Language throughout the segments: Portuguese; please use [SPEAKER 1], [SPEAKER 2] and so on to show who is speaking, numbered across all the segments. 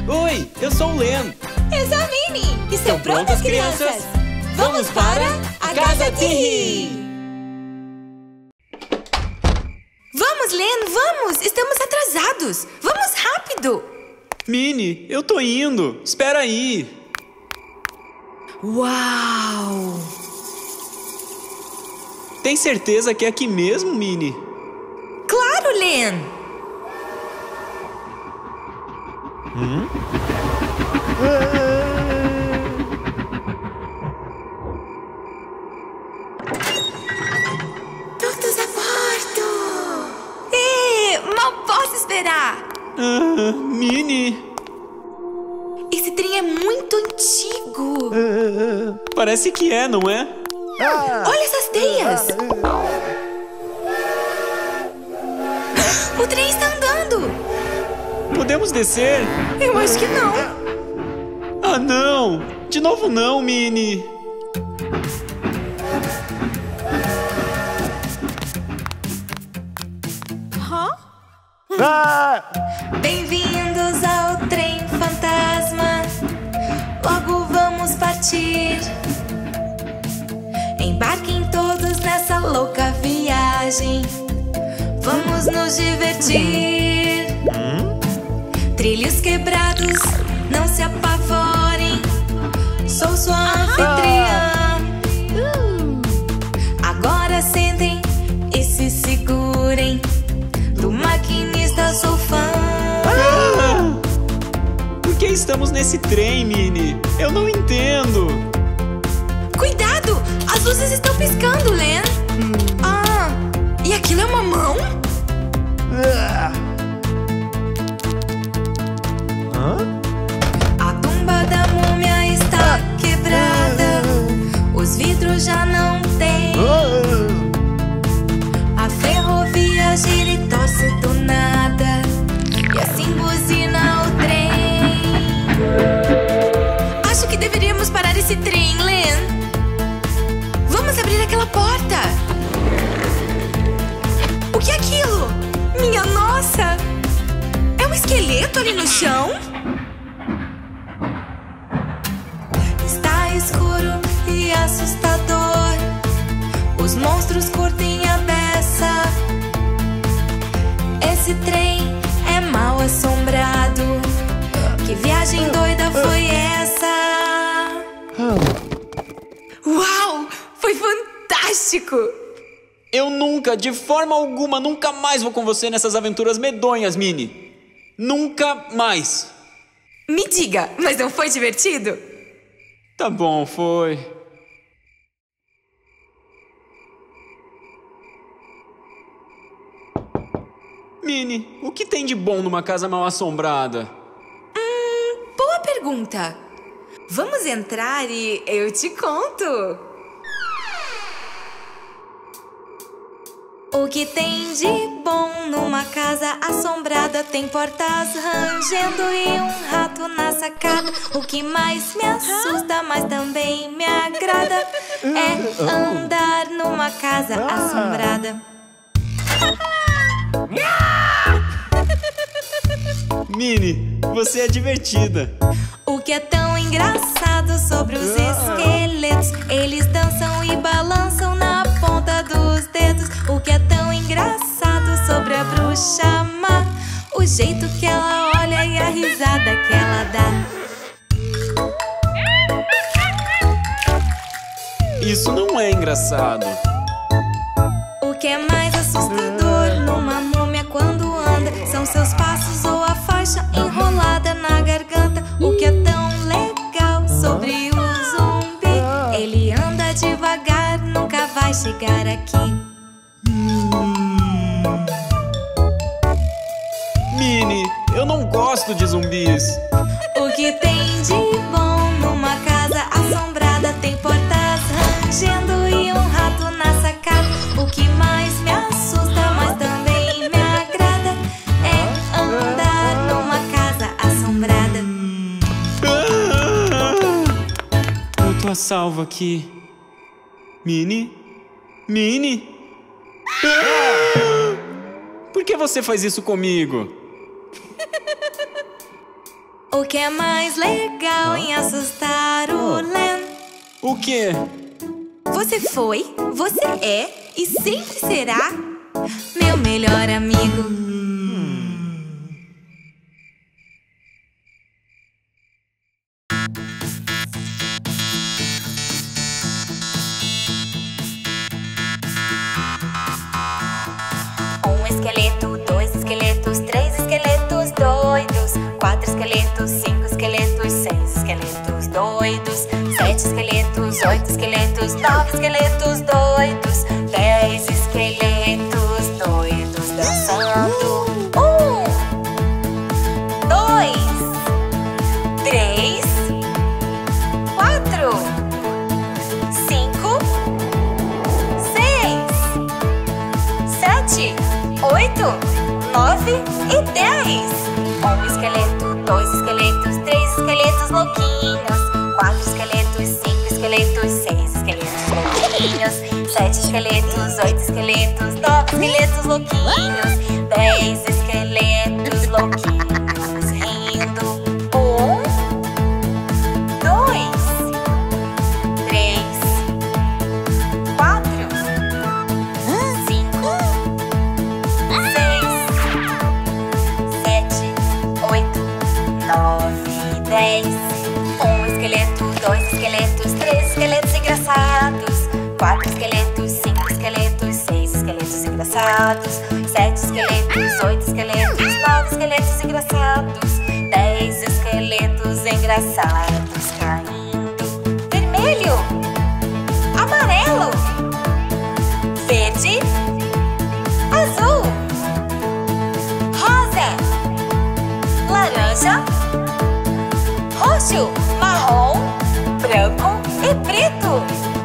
[SPEAKER 1] Oi, eu sou o Len.
[SPEAKER 2] Eu sou a Minnie. Estão prontas, crianças? Vamos para a Casa Tirri! Vamos, Len, vamos! Estamos atrasados! Vamos rápido!
[SPEAKER 1] Minnie, eu tô indo. Espera aí.
[SPEAKER 2] Uau!
[SPEAKER 1] Tem certeza que é aqui mesmo, Minnie?
[SPEAKER 2] Claro, Len! Todos a bordo! Mal posso esperar!
[SPEAKER 1] Minnie.
[SPEAKER 2] Esse trem é muito antigo!
[SPEAKER 1] Parece que é, não é?
[SPEAKER 2] Olha essas teias! O trem está andando!
[SPEAKER 1] Podemos descer?
[SPEAKER 2] Eu acho que não!
[SPEAKER 1] Ah, não! De novo não, Minnie!
[SPEAKER 2] Bem-vindos ao trem fantasma. Logo vamos partir. Embarquem todos nessa louca viagem. Vamos nos divertir. Trilhos quebrados, não se apavorem. Sou sua anfitriã. Agora sentem e se segurem. Do maquinista sou fã.
[SPEAKER 1] Por que estamos nesse trem, Minnie? Eu não entendo.
[SPEAKER 2] Cuidado! As luzes estão piscando, Len. E aquilo é uma mão? A tumba da múmia está quebrada. Os vidros já não tem. A ferrovia gira e torce do nada. E assim buzina o trem. Acho que deveríamos parar esse trem, Len. Vamos abrir aquela porta. O que é aquilo? Minha nossa! É um esqueleto ali no chão? Está escuro e assustador. Os monstros curtem a beça. Esse trem é mal assombrado. Que viagem doida foi essa? Uau! Foi fantástico!
[SPEAKER 1] Eu nunca, de forma alguma, nunca mais vou com você nessas aventuras medonhas, Minnie. Nunca mais.
[SPEAKER 2] Me diga, mas não foi divertido?
[SPEAKER 1] Tá bom, foi. Minnie, o que tem de bom numa casa mal assombrada?
[SPEAKER 2] Boa pergunta. Vamos entrar e eu te conto. O que tem de bom numa casa assombrada? Tem portas rangendo e um rato na sacada. O que mais me assusta, mas também me agrada, é andar numa casa assombrada.
[SPEAKER 1] Minnie, você é divertida.
[SPEAKER 2] O que é tão engraçado sobre os esqueletos? Eles dançam e balançam na ponta dos dedos. O que é tão engraçado sobre a bruxa má? O jeito que ela olha e a risada que ela dá.
[SPEAKER 1] Isso não é engraçado.
[SPEAKER 2] O que é mais assustador numa múmia quando anda? São seus passos ou a faixa enrolada na garganta. O que é tão legal sobre o zumbi? Ele anda devagar, nunca vai chegar aqui.
[SPEAKER 1] Minnie, eu não gosto de zumbis.
[SPEAKER 2] O que tem de bom numa casa assombrada? Tem portas rangendo e um rato na sacada. O que mais me assusta, mas também me agrada, é andar numa casa assombrada.
[SPEAKER 1] Eu tô a salvo aqui. Minnie? Minnie? Por que você faz isso comigo?
[SPEAKER 2] O que é mais legal em assustar o Len?
[SPEAKER 1] O quê?
[SPEAKER 2] Você foi, você é e sempre será meu melhor amigo. Um esqueleto, dois esqueletos, três esqueletos doidos, quatro esqueletos, cinco esqueletos, seis esqueletos doidos, sete esqueletos, oito esqueletos, nove esqueletos doidos, 10 esqueletos doidos dançando. 1, 2, 3, 4, 5, 6, 7, 8, 9 e 10. Um esqueleto, dois esqueletos, três esqueletos louquinhos, quatro esqueletos, cinco esqueletos, seis esqueletos louquinhos, sete esqueletos, oito esqueletos, nove esqueletos louquinhos, 10 esqueletos louquinhos rindo. 1, 2, 3, 4, 5, 6, 7, 8, 9, 10. Um esqueleto, dois esqueletos, três esqueletos engraçados, quatro esqueletos, cinco esqueletos, seis esqueletos engraçados, sete esqueletos, oito esqueletos, nove esqueletos engraçados, 10 esqueletos engraçados caindo. Vermelho, amarelo, verde, azul, rosa, laranja, roxo, marrom, branco e preto.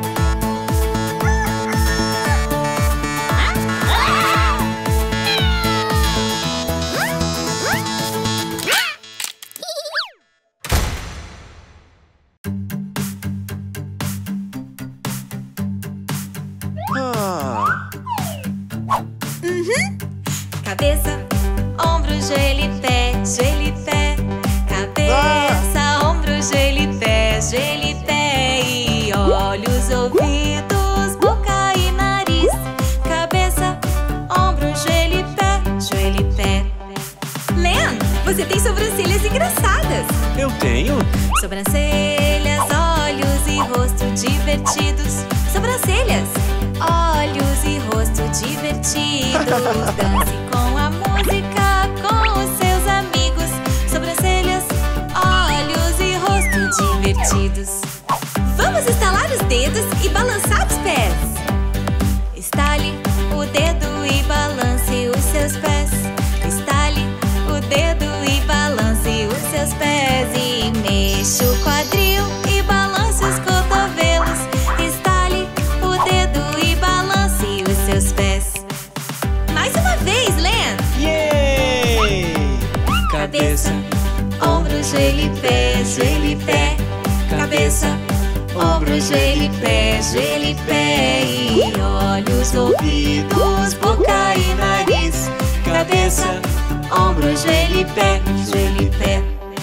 [SPEAKER 2] Cabeça, ombro, joelho e pé, joelho e pé. Cabeça, ombro, joelho e pé, joelho e pé. E olhos, ouvidos, boca e nariz. Cabeça, ombro, joelho e pé, joelho e pé. Len, você tem sobrancelhas engraçadas.
[SPEAKER 1] Eu tenho?
[SPEAKER 2] Sobrancelhas, olhos e rosto divertidos. Sobrancelhas, olhos e rosto divertidos. Dance com a música, com os seus amigos. Sobrancelhas, olhos e rosto divertidos. Vamos estalar os dedos e balançar os pés. Estale o dedo e balance os seus pés. Estale o dedo e balance os seus pés. E mexa o quadril e balance os cotovelos. Estale o dedo e balance os seus pés. Mais uma vez, Len!
[SPEAKER 1] Yay!
[SPEAKER 2] Cabeça, ombro, joelho e pé, joelho e pé. Cabeça, ombro, joelho e pé, joelho e pé. E olhos, ouvidos, boca e nariz. Cabeça, ombro, joelho e pé, joelho e pé.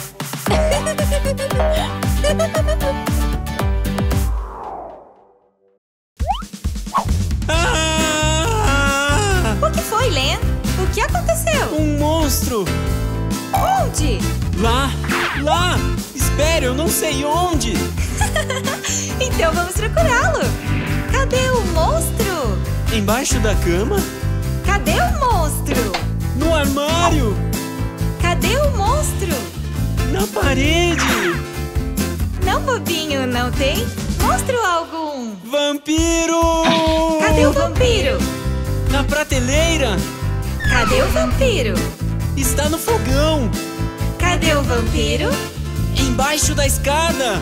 [SPEAKER 2] O que foi, Len? O que aconteceu?
[SPEAKER 1] Um monstro!
[SPEAKER 2] Onde?
[SPEAKER 1] Lá! Lá! Espere, eu não sei onde!
[SPEAKER 2] Então vamos procurá-lo. Cadê o monstro?
[SPEAKER 1] Embaixo da cama?
[SPEAKER 2] Cadê o monstro?
[SPEAKER 1] No armário!
[SPEAKER 2] Cadê o monstro?
[SPEAKER 1] Na parede!
[SPEAKER 2] Não, bobinho, não tem monstro algum.
[SPEAKER 1] Vampiro!
[SPEAKER 2] Cadê o vampiro?
[SPEAKER 1] Na prateleira!
[SPEAKER 2] Cadê o vampiro?
[SPEAKER 1] Está no fogão!
[SPEAKER 2] Cadê o vampiro?
[SPEAKER 1] Embaixo da escada!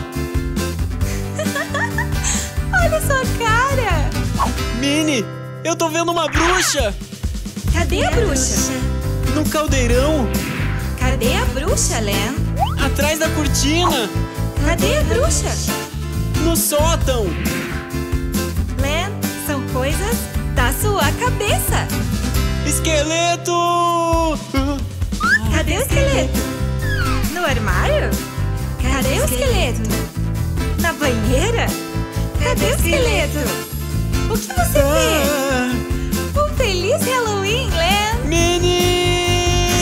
[SPEAKER 2] Olha sua cara!
[SPEAKER 1] Minnie, eu tô vendo uma bruxa!
[SPEAKER 2] Cadê a bruxa?
[SPEAKER 1] No caldeirão!
[SPEAKER 2] Cadê a bruxa, Len?
[SPEAKER 1] Atrás da cortina!
[SPEAKER 2] Cadê a bruxa?
[SPEAKER 1] No sótão!
[SPEAKER 2] Len, são coisas da sua cabeça.
[SPEAKER 1] Esqueleto!
[SPEAKER 2] Cadê o esqueleto? No armário? Cadê o esqueleto? Na banheira? Cadê o esqueleto? O que você vê? Um feliz Halloween, Len!
[SPEAKER 1] Minnie!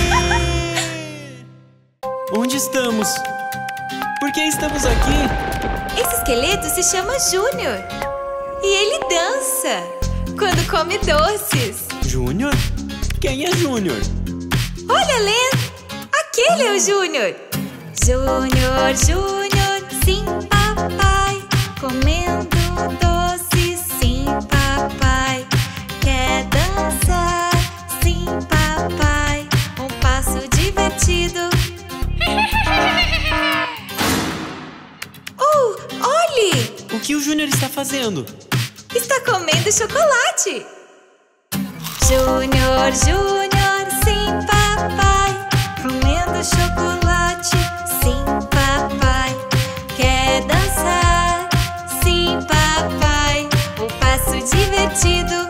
[SPEAKER 1] Onde estamos? Por que estamos aqui?
[SPEAKER 2] Esse esqueleto se chama Júnior. E ele dança quando come doces.
[SPEAKER 1] Júnior? Quem é Júnior?
[SPEAKER 2] Olha, Len! Aquele é o Júnior! Júnior, Júnior, sim, papai. Comendo doces, sim, papai. Quer dançar, sim, papai. Um passo divertido. Olhe!
[SPEAKER 1] O que o Júnior está fazendo?
[SPEAKER 2] Está comendo chocolate. Júnior, Júnior, sim, papai. Comendo chocolate, sim, papai. Quer dançar, sim, papai. Um passo divertido.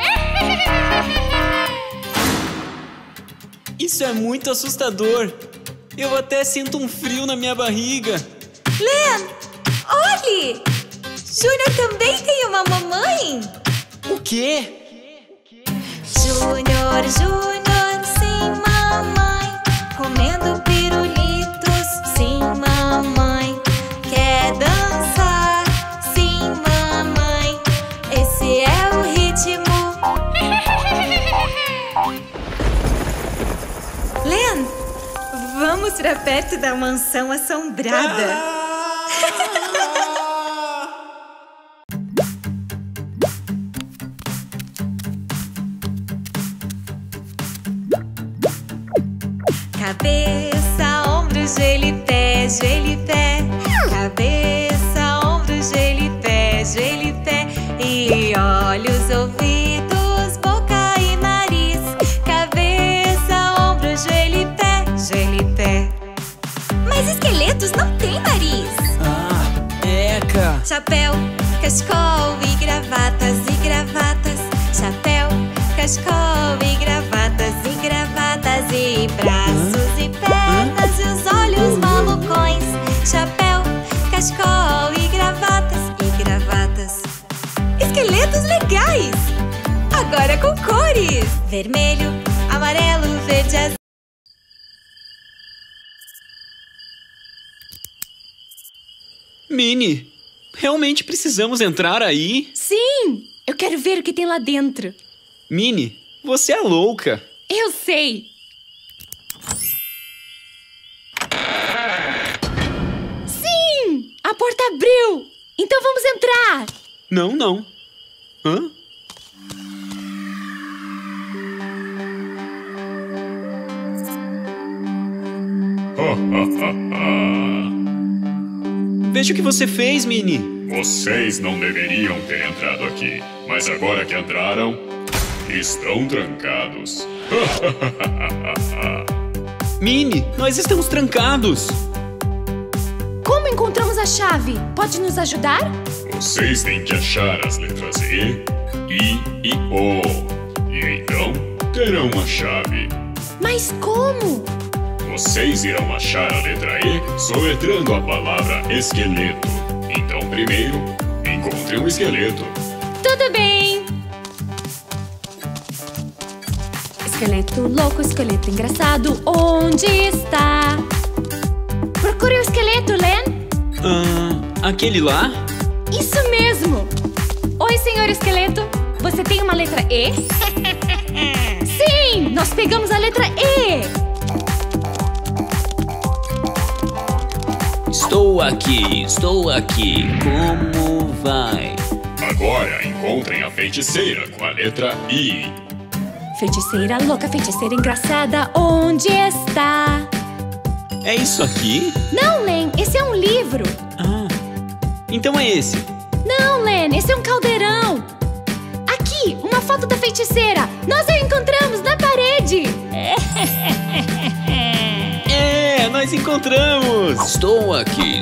[SPEAKER 1] Isso é muito assustador. Eu até sinto um frio na minha barriga.
[SPEAKER 2] Len, olhe! Júnior também tem uma mamãe.
[SPEAKER 1] O quê?
[SPEAKER 2] Júnior, Júnior, sim, mamãe. Comendo pirulitos, sim, mamãe. Quer dançar, sim, mamãe. Esse é o ritmo. Len, vamos pra perto da mansão assombrada. Cabeça, ombro, joelho e pé, joelho e pé. Cabeça, ombro, joelho e pé, joelho e pé. E olhos, ouvidos, boca e nariz. Cabeça, ombro, joelho e pé, joelho e pé. Mas esqueletos não têm nariz.
[SPEAKER 1] Ah, eca!
[SPEAKER 2] Chapéu, cachecol e gravatas e gravatas. Chapéu, cachecol e gravatas e gravatas. E braços e pernas e os olhos malucões. Chapéu, cachecol e gravatas. Esqueletos legais! Agora com cores: vermelho, amarelo, verde, azul.
[SPEAKER 1] Minnie, realmente precisamos entrar aí?
[SPEAKER 3] Sim! Eu quero ver o que tem lá dentro.
[SPEAKER 1] Minnie, você é louca.
[SPEAKER 3] Eu sei! Sim! A porta abriu! Então vamos entrar!
[SPEAKER 1] Não. Hã? Veja o que você fez, Minnie.
[SPEAKER 4] Vocês não deveriam ter entrado aqui, mas agora que entraram, estão trancados.
[SPEAKER 1] Minnie, nós estamos trancados.
[SPEAKER 3] Como encontramos a chave? Pode nos ajudar?
[SPEAKER 4] Vocês têm que achar as letras E, I e O. E então terão a chave.
[SPEAKER 3] Mas como?
[SPEAKER 4] Vocês irão achar a letra E soletrando a palavra esqueleto. Então, primeiro, encontre um esqueleto.
[SPEAKER 3] Tudo bem! Esqueleto louco, esqueleto engraçado, onde está? Procure o esqueleto, Len.
[SPEAKER 1] Aquele lá?
[SPEAKER 3] Isso mesmo! Oi, senhor esqueleto. Você tem uma letra E? Sim! Nós pegamos a letra E!
[SPEAKER 1] Estou aqui. Como vai?
[SPEAKER 4] Agora encontrem a feiticeira com a letra I.
[SPEAKER 3] Feiticeira louca, feiticeira engraçada, onde está?
[SPEAKER 1] É isso aqui?
[SPEAKER 3] Não, Len, esse é um livro.
[SPEAKER 1] Ah, então é esse.
[SPEAKER 3] Não, Len, esse é um caldeirão. Aqui, uma foto da feiticeira. Nós a encontramos na parede.
[SPEAKER 1] Nós encontramos! Estou aqui.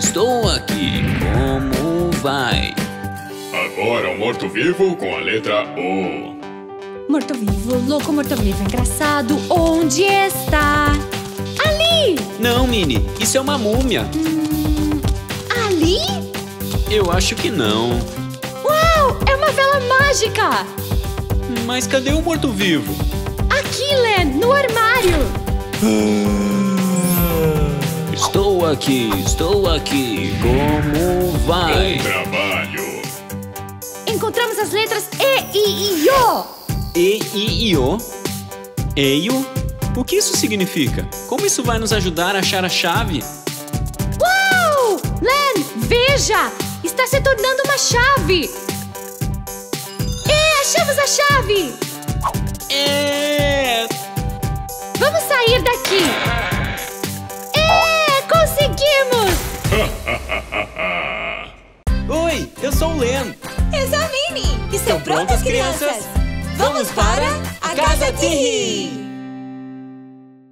[SPEAKER 1] Como vai?
[SPEAKER 4] Agora o morto-vivo com a letra O.
[SPEAKER 3] Morto-vivo, louco, morto-vivo, engraçado, onde está? Ali! Ali!
[SPEAKER 1] Não, Minnie, isso é uma múmia.
[SPEAKER 3] Ali?
[SPEAKER 1] Eu acho que não.
[SPEAKER 3] Uau! É uma vela mágica!
[SPEAKER 1] Mas cadê o morto-vivo?
[SPEAKER 3] Aqui, Len, no armário!
[SPEAKER 1] Estou aqui. Como vai?
[SPEAKER 4] Bom trabalho.
[SPEAKER 3] Encontramos as letras E, I, I, O!
[SPEAKER 1] E, I, I, O? Eio? O que isso significa? Como isso vai nos ajudar a achar a chave?
[SPEAKER 3] Uau! Len, veja! Está se tornando uma chave! Achamos a chave! Vamos sair daqui! Conseguimos!
[SPEAKER 1] Oi, eu sou o Len.
[SPEAKER 2] Eu sou a Minnie! Estão prontas, crianças? Vamos para a Casa Tirri!